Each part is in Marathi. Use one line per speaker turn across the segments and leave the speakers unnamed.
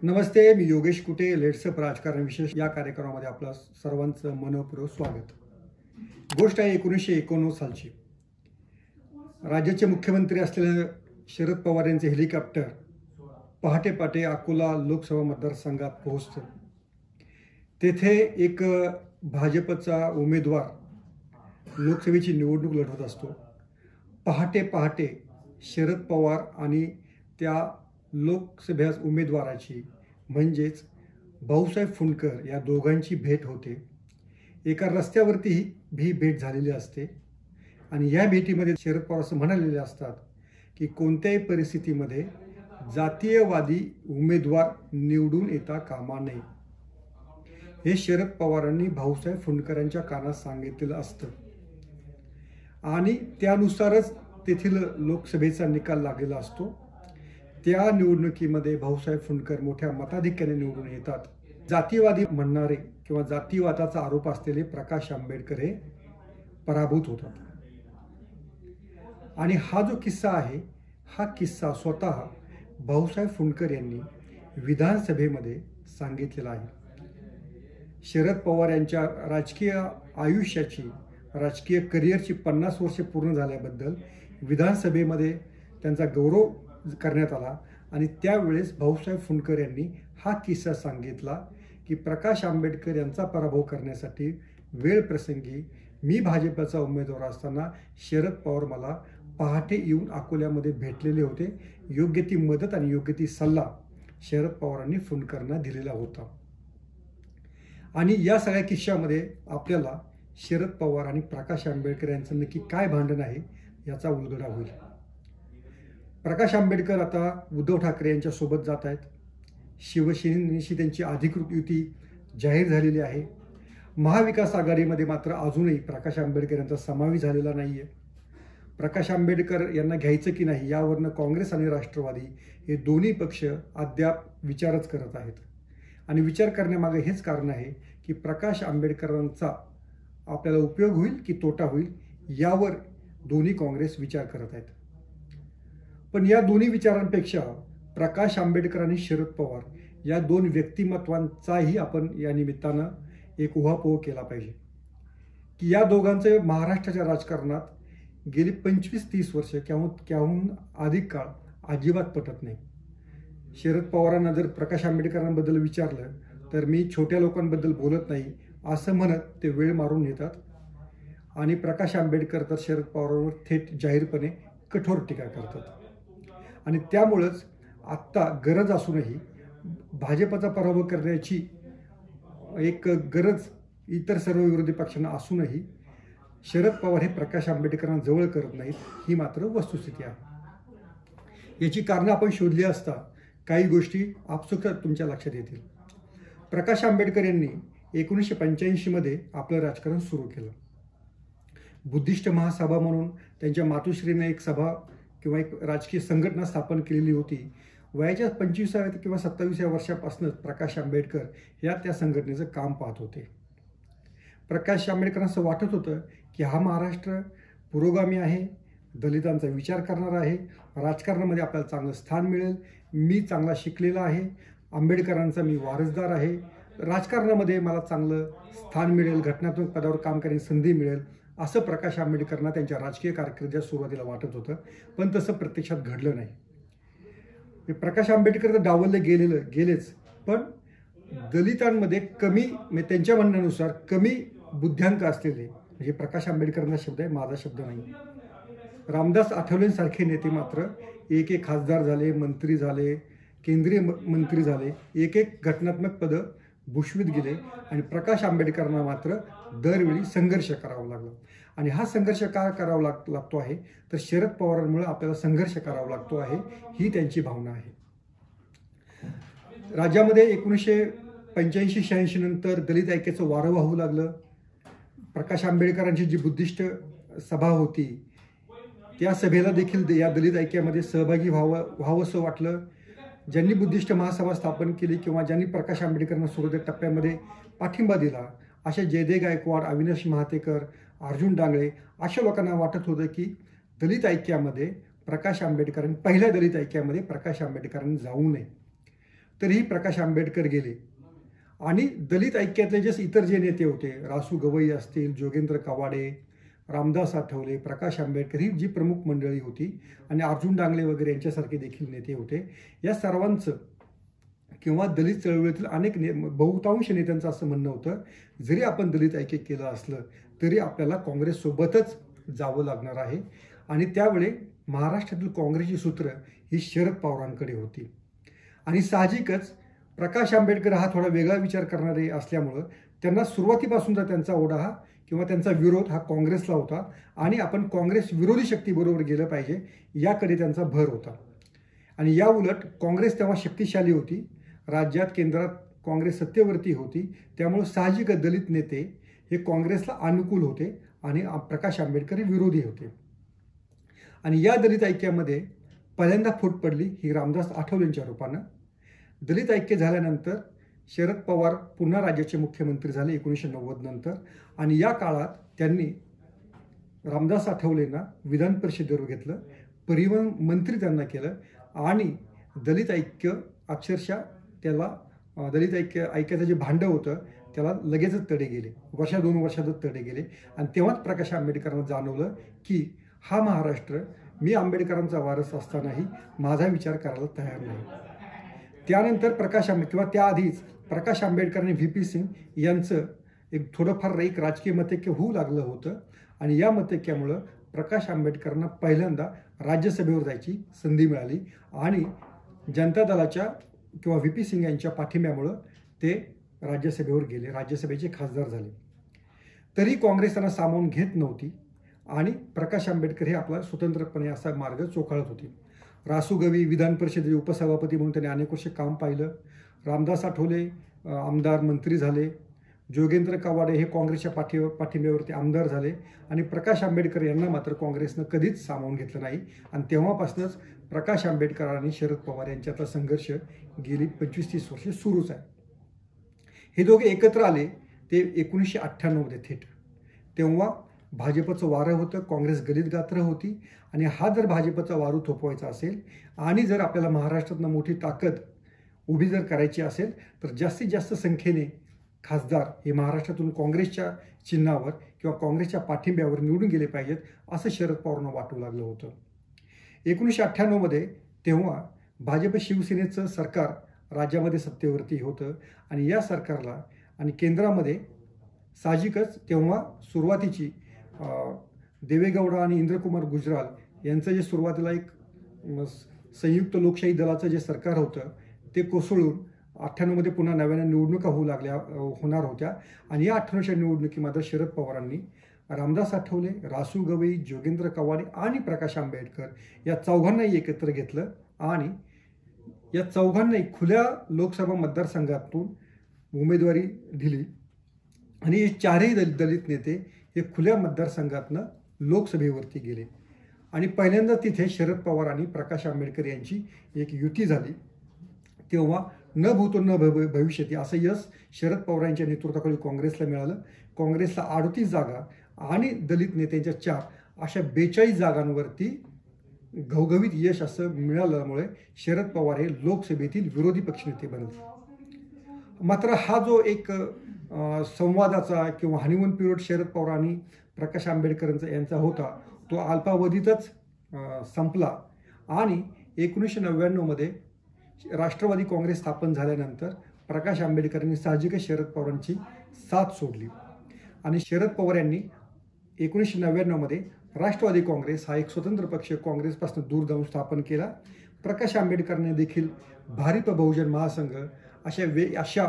नमस्ते, मी योगेश कुटे. लेट्स अप राजकारण विशेष या कार्यक्रमामध्ये आपलं सर्वांचं मनपूर्वक स्वागत. गोष्ट आहे 1989 सालची. राज्याचे मुख्यमंत्री असलेले शरद पवार यांचे हेलिकॉप्टर पहाटे पहाटे अकोला लोकसभा मतदारसंघात पोहोचतं. तेथे एक भाजपचा उमेदवार लोकसभेची निवडणूक लढवत असतो. पहाटे पहाटे शरद पवार आणि त्या लोकसभा उमेदवाराची म्हणजेच भाऊसाहेब फुंडकर या दोघांची भेट होते. एका रस्त्यावरती ही भेट झालेली असते आणि या भेटीमध्ये शरद पवार असं म्हणालेले असतात की कोणत्याही परिस्थितीमध्ये जातीयवादी उमेदवार निवडून येता कामा नये. हे शरद पवारांनी भाऊसाहेब फुंडकरांच्या कानात सांगितलेलं असतं आणि त्यानुसारच तेथील लोकसभेचा निकाल लागलेला असतो. त्या निवडणुकीमध्ये भाऊसाहेब फुंडकर मोठ्या मताधिक्याने निवडून येतात. जातीवादी म्हणणारे किंवा जातीवादाचा आरोप असलेले प्रकाश आंबेडकर हे पराभूत होतात. आणि हा जो किस्सा आहे, हा किस्सा स्वतः भाऊसाहेब फुंडकर यांनी विधानसभेमध्ये सांगितलेला आहे. शरद पवार यांच्या राजकीय आयुष्याची, राजकीय करिअरची 50 वर्षे पूर्ण झाल्याबद्दल विधानसभेमध्ये त्यांचा गौरव करण्यात आला आणि त्यावेळेस भाऊसाहेब फुंडकर यांनी हा किस्सा सांगितला की प्रकाश आंबेडकर यांचा पराभव करण्यासाठी वेळ प्रसंगी मी भाजपचा उमेदवार असताना शरद पवार मला पहाटे येऊन अकोल्यामध्ये भेटलेले होते. योग्य ती मदत आणि योग्य ती सल्ला शरद पवारांनी फुंडकरांना दिलेला होता. आणि या सगळ्या किस्स्यामध्ये आपल्याला शरद पवार आणि प्रकाश आंबेडकर यांचं नक्की काय भांडण आहे याचा उलगडा होईल. प्रकाश आंबेडकर आता उद्धव ठाकरे यांच्या सोबत जात आहेत. शिवसेनेशी त्यांची अधिकृत युती जाहीर झालेली आहे. महाविकास आघाडीमध्ये मात्र अजूनही प्रकाश आंबेडकर यांचा समावेश झालेला नाही आहे. प्रकाश आंबेडकर यांना घ्यायचं की नाही यावरनं काँग्रेस आणि राष्ट्रवादी हे दोन्ही पक्ष अद्याप विचारच करत आहेत. आणि विचार करण्यामागे हेच कारण आहे की प्रकाश आंबेडकरांचा आपल्याला उपयोग होईल की तोटा होईल यावर दोन्ही काँग्रेस विचार करत आहेत. पण या दोन्ही विचारांपेक्षा प्रकाश आंबेडकर आणि शरद पवार या दोन व्यक्तिमत्वांचाही आपण या निमित्तानं एक उहापोह केला पाहिजे की या दोघांचं महाराष्ट्राच्या राजकारणात गेली 25-30 वर्ष त्याहून अधिक काळ अजिबात पटत नाही. शरद पवारांना जर प्रकाश आंबेडकरांबद्दल विचारलं तर मी छोट्या लोकांबद्दल बोलत नाही असं म्हणत ते वेळ मारून येतात. आणि प्रकाश आंबेडकर तर शरद पवारांवर थेट जाहीरपणे कठोर टीका करतात. आणि त्यामुळंच आत्ता गरज असूनही भाजपचा पराभव करण्याची एक गरज इतर सर्व विरोधी पक्षांना असूनही शरद पवार हे प्रकाश आंबेडकरांना जवळ करत नाहीत, ही मात्र वस्तुस्थिती आहे. याची कारणं आपण शोधली असता काही गोष्टी आपसुक तुमच्या लक्षात येतील. प्रकाश आंबेडकर यांनी 1985 मध्ये आपलं राजकारण सुरू केलं. बुद्धिस्ट महासभा म्हणून त्यांच्या मातोश्रीने एक सभा किंवा एक राजकीय संघटना स्थापन केलेली होती. वयाच्या 25व्या किंवा 27व्या वर्षापासूनच प्रकाश आंबेडकर या त्या संघटनेचं काम पाहत होते. प्रकाश आंबेडकरांना असं वाटत होतं की हा महाराष्ट्र पुरोगामी आहे, दलितांचा विचार करणारा आहे, राजकारणामध्ये आपल्याला चांगलं स्थान मिळेल, मी चांगला शिकलेला आहे, आंबेडकरांचा मी वारसदार आहे, राजकारणामध्ये मला चांगलं स्थान मिळेल, घटनात्मक पदावर काम करण्याची संधी मिळेल, असं प्रकाश आंबेडकरांना त्यांच्या राजकीय कारकिर्दीच्या सुरुवातीला वाटत होतं. पण तसं प्रत्यक्षात घडलं नाही. प्रकाश आंबेडकर तर डावलले गेलेच, पण दलितांमध्ये कमी, त्यांच्या म्हणण्यानुसार कमी बुद्ध्यांक असलेले, म्हणजे प्रकाश आंबेडकरांचा शब्द आहे, माझा शब्द नाही, रामदास आठवलेंसारखे नेते मात्र एक खासदार झाले, मंत्री झाले, केंद्रीय मंत्री झाले, एक घटनात्मक पदं भूषवित गेले. आणि प्रकाश आंबेडकरांना मात्र दरवेळी संघर्ष करावा लागला. आणि हा संघर्ष का करावा लागतो आहे तर शरद पवारांमुळे आपल्याला संघर्ष करावा लागतो आहे, ही त्यांची भावना आहे. राज्यामध्ये 1985-86 नंतर दलित ऐक्याचं वारं वाहू लागलं. प्रकाश आंबेडकरांची जी बुद्धिस्ट सभा होती त्या सभेला देखील या दलित ऐक्यामध्ये सहभागी व्हावंसं वाटलं. ज्यांनी बुद्धिस्ट महासभा स्थापन केली किंवा ज्यांनी प्रकाश आंबेडकरांना सुरुवातीच्या टप्प्यामध्ये पाठिंबा दिला, अशा जयदेव गायकवाड, अविनाश महातेकर, अर्जुन डांगळे अशा लोकांना वाटत होतं की दलित ऐक्यामध्ये प्रकाश आंबेडकरांनी, पहिल्या दलित ऐक्यामध्ये प्रकाश आंबेडकरांनी जाऊ नये. तरीही प्रकाश आंबेडकर गेले. आणि दलित ऐक्यातले इतर जे नेते होते, रासू गवई असतील, जोगेंद्र कवाडे, रामदास आठवले, प्रकाश आंबेडकर, ही जी प्रमुख मंडळी होती आणि अर्जुन डांगले वगैरे यांच्यासारखे देखील नेते होते, या सर्वांचं किंवा दलित चळवळीतील अनेक बहुतांश नेत्यांचं असं म्हणणं होतं, जरी आपण दलित ऐक्य केलं असलं तरी आपल्याला काँग्रेससोबतच जावं लागणार आहे. आणि त्यावेळी महाराष्ट्रातील काँग्रेसची सूत्र ही शरद पवारांकडे होती. आणि साहजिकच प्रकाश आंबेडकर हा थोडा वेगळा विचार करणारे असल्यामुळं त्यांना सुरुवातीपासूनचा त्यांचा ओढा किंवा त्यांचा विरोध हा काँग्रेसला होता आणि आपण काँग्रेस विरोधी शक्तीबरोबर गेलं पाहिजे याकडे त्यांचा भर होता. आणि या उलट काँग्रेस तेव्हा शक्तिशाली होती, राज्यात केंद्रात काँग्रेस सत्तेवरती होती, त्यामुळे साहजिकच दलित नेते हे काँग्रेसला अनुकूल होते आणि प्रकाश आंबेडकर हे विरोधी होते. आणि या दलित ऐक्यामध्ये पहिल्यांदा फूट पडली ही रामदास आठवलेंच्या रूपानं. दलित ऐक्य झाल्यानंतर शरद पवार पुन्हा राज्याचे मुख्यमंत्री झाले 1990 नंतर. आणि या काळात त्यांनी रामदास आठवलेंना विधान परिषदेवर घेतलं, परिवहन मंत्री त्यांना केलं आणि दलित ऐक्य अक्षरशः त्याला दलित ऐक्याचं जे भांडं होतं त्याला लगेचच तडे गेले, 2 वर्षातच तडे गेले. आणि तेव्हाच प्रकाश आंबेडकरांना जाणवलं की हा महाराष्ट्र मी आंबेडकरांचा वारस असतानाही माझा विचार करायला तयार नाही. त्यानंतर किंवा त्याआधीच प्रकाश आंबेडकरांनी व्ही.पी. सिंग यांचं एक थोडंफार राजकीय मतैक्य होऊ लागलं होतं. आणि या मतैक्यामुळं प्रकाश आंबेडकरांना पहिल्यांदा राज्यसभेवर जायची संधी मिळाली आणि जनता दलाच्या किंवा व्ही.पी. सिंग यांच्या पाठिंब्यामुळं ते राज्यसभेवर गेले, राज्यसभेचे खासदार झाले. तरी काँग्रेस त्यांना सामावून घेत नव्हती आणि प्रकाश आंबेडकर हे आपला स्वतंत्रपणे असा मार्ग चोखाळत होते. रासू गवई विधान परिषदेचे उपसभापती म्हणून त्यांनी अनेक वर्ष काम पाहिलं. रामदास आठवले आमदार मंत्री झाले. जोगेंद्र कवाडे हे काँग्रेसच्या पाठिंब्यावरती आमदार झाले. आणि प्रकाश आंबेडकर यांना मात्र काँग्रेसनं कधीच सामावून घेतलं नाही. आणि तेव्हापासूनच प्रकाश आंबेडकर आणि शरद पवार यांच्यातला संघर्ष गेली 25-30 वर्षे सुरूच आहे. हे दोघे एकत्र आले ते 1998 थेट. तेव्हा भाजपचं वारं होतं, काँग्रेस गलित गात्र होती. आणि हा जर भाजपचा वारू थोपवायचा असेल आणि जर आपल्याला महाराष्ट्रातनं मोठी ताकद उभी जर करायची असेल तर जास्तीत जास्त संख्येने खासदार हे महाराष्ट्रातून काँग्रेसच्या चिन्हावर किंवा काँग्रेसच्या पाठिंब्यावर निवडून गेले पाहिजेत असं शरद पवारांना वाटू लागलं होतं. 1998 तेव्हा भाजप शिवसेनेचं सरकार राज्यामध्ये सत्तेवरती होतं. आणि या सरकारला आणि केंद्रामध्ये साहजिकच तेव्हा सुरुवातीची देवेगौडा आणि इंद्रकुमार गुजराल यांचं जे सुरुवातीला एक संयुक्त लोकशाही दलाचं जे सरकार होतं ते कोसळून 98 पुन्हा नव्याने निवडणुका होणार होत्या. आणि या 98च्या निवडणुकीमध्ये शरद पवारांनी रामदास आठवले, रासू गवई, जोगेंद्र कवाडे आणि प्रकाश आंबेडकर या चौघांनाही एकत्र घेतलं आणि या चौघांनाही खुल्या लोकसभा मतदारसंघातून उमेदवारी दिली. आणि हे चारही दलित नेते हे खुल्या मतदारसंघातनं लोकसभेवरती गेले. आणि पहिल्यांदा तिथे शरद पवार आणि प्रकाश आंबेडकर यांची एक युती झाली. तेव्हा न भूतो न भविष्यती असं यश शरद पवार यांच्या नेतृत्वाखाली काँग्रेसला मिळालं. काँग्रेसला 38 जागा आणि दलित नेत्यांच्या 4 अशा 42 जागांवरती घवघवीत यश असं मिळाल्यामुळे शरद पवार हे लोकसभेतील विरोधी पक्षनेते बनले. मात्र हा जो एक संवादाचा किंवा हनीमून पिरियड शरद पवार आणि प्रकाश आंबेडकर यांचा होता तो अल्पावधीतच संपला. आणि 1999 राष्ट्रवादी काँग्रेस स्थापन झाल्यानंतर प्रकाश आंबेडकरांनी साहजिकच शरद पवारांची साथ सोडली. आणि शरद पवार यांनी 1999 राष्ट्रवादी काँग्रेस हा एक स्वतंत्र पक्ष काँग्रेसपासून दूर जाऊन स्थापन केला. प्रकाश आंबेडकरांनी देखील भारिप बहुजन महासंघ अशा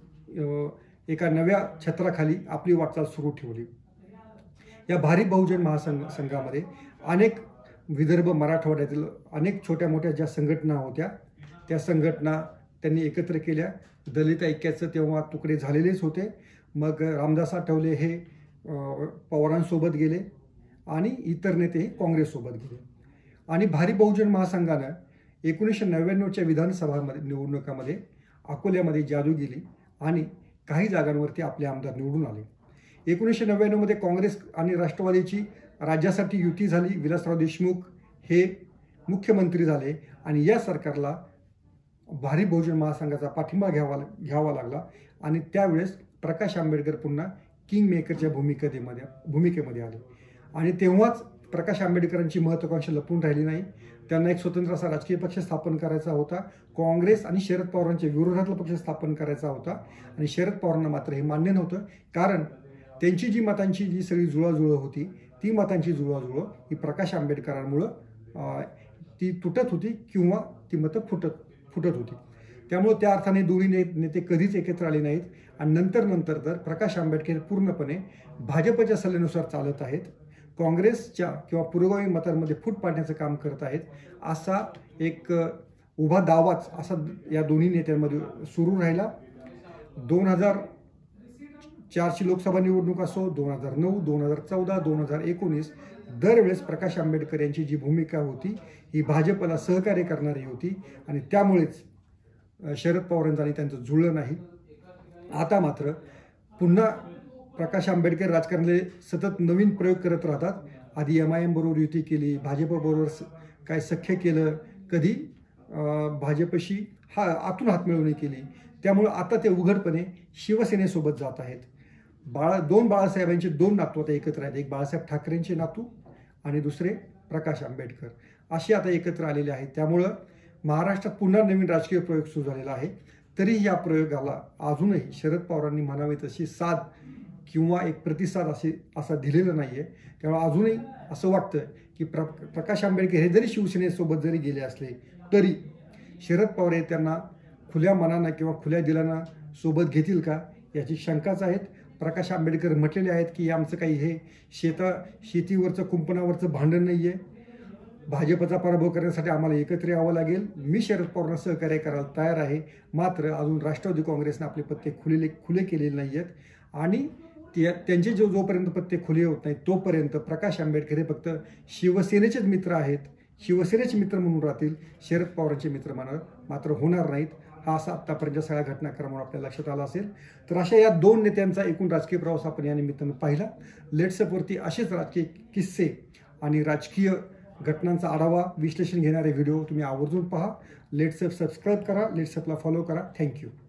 एका नव्या छत्राखाली आपली वाटचाल सुरू ठेवली. या भारिप बहुजन महासंघामध्ये अनेक विदर्भ मराठवाड्यातील अनेक छोट्या मोठ्या ज्या संघटना होत्या त्या संघटना त्यांनी एकत्र केल्या. दलित ऐक्याचं तेव्हा तुकडे झालेलेच होते. मग रामदास आठवले हे पवारांसोबत गेले आणि इतर नेते हे काँग्रेससोबत गेले. आणि भारिप बहुजन महासंघानं 1999च्या विधानसभा निवडणुकामध्ये अकोल्यामध्ये जादू गेली आणि काही जागांवरती आपले आमदार निवडून आले. 1999 काँग्रेस आणि राष्ट्रवादीची राज्यासाठी युती झाली. विलासराव देशमुख हे मुख्यमंत्री झाले आणि या सरकारला भारी बहुजन महासंघाचा पाठिंबा घ्यावा लागला आणि त्यावेळेस प्रकाश आंबेडकर पुन्हा किंग मेकरच्या भूमिकेमध्ये आले आणि तेव्हाच प्रकाश आंबेडकरांची महत्त्वाकांक्षा लपून राहिली नाही. त्यांना एक स्वतंत्र असा राजकीय पक्ष स्थापन करायचा होता. काँग्रेस आणि शरद पवारांच्या विरोधातला पक्ष स्थापन करायचा होता आणि शरद पवारांना मात्र हे मान्य नव्हतं, कारण त्यांची मतांची जी सगळी जुळवाजुळव होती ती मतांची जुळवाजुळव ही प्रकाश आंबेडकरांमुळं ती तुटत होती किंवा ती मतं फुटत होती. त्यामुळे त्या अर्थाने दोन्ही नेते कधीच एकत्र आले नाहीत आणि नंतर तर प्रकाश आंबेडकर पूर्णपणे भाजपच्या सल्ल्यानुसार चालत आहेत, काँग्रेसच्या किंवा पुरोगामी मतांमध्ये फूट पाडण्याचं काम करत आहेत, असा एक उभा दावाच असा या दोन्ही नेत्यांमध्ये सुरू राहिला. 2004ची लोकसभा निवडणूक असो, 2009, 2014, 2019 दरवेळेस प्रकाश आंबेडकर यांची जी भूमिका होती ही भाजपला सहकार्य करणारी होती आणि त्यामुळेच शरद पवारांचं आणि त्यांचं जुळलं नाही. आता मात्र पुन्हा प्रकाश आंबेडकर राजकारणाने सतत नवीन प्रयोग करत राहतात. आधी MIM बरोबर युती केली, भाजपबरोबर काय सख्य केलं, कधी भाजपशी आतून हातमिळवणी केली. त्यामुळं आता ते उघडपणे शिवसेनेसोबत जात आहेत. दोन बाळासाहेबांचे 2 नातू आता एकत्र आहेत. एक बाळासाहेब ठाकरेंचे नातू आणि दुसरे प्रकाश आंबेडकर असे आता एकत्र आलेले आहेत. त्यामुळं महाराष्ट्रात पुन्हा नवीन राजकीय प्रयोग सुरू झालेला आहे. तरी या प्रयोगाला अजूनही शरद पवारांनी म्हणावी तशी साथ किंवा एक प्रतिसाद असा दिलेला नाही आहे. त्यामुळे अजूनही असं वाटतं की प्रकाश आंबेडकर हे जरी शिवसेनेसोबत जरी गेले असले तरी शरद पवार हे त्यांना खुल्या मनानं किंवा खुल्या दिलानं सोबत घेतील का याची शंकाच आहेत. प्रकाश आंबेडकर म्हटलेले आहेत की आमचं काही हे शेतीवरचं कुंपणावरचं भांडण नाही आहे, भाजपचा पराभव करण्यासाठी आम्हाला एकत्र यावं लागेल. मी शरद पवारांना सहकार्य करायला तयार आहे, मात्र अजून राष्ट्रवादी काँग्रेसने आपले पत्ते खुले केलेले नाही आहेत आणि त्यांचे जोपर्यंत पत्ते खुले होत नाहीत तोपर्यंत प्रकाश आंबेडकर हे फक्त शिवसेनेचेच मित्र आहेत, शिवसेनेचे मित्र म्हणून राहतील, शरद पवारांचे मित्र मात्र होणार नाहीत. हा असा आत्तापर्यंत सगळ्या घटनाक्रमावर आपल्या लक्षात आला असेल. तर अशा या 2 नेत्यांचा एकूण राजकीय प्रवास आपण या निमित्तानं पाहिला. लेट्सअपवरती असेच राजकीय किस्से आणि राजकीय घटनांचा आढावा विश्लेषण घेणारे व्हिडिओ तुम्ही आवर्जून पहा. लेट्सअप सबस्क्राईब करा, लेट्सअपला फॉलो करा. थँक्यू.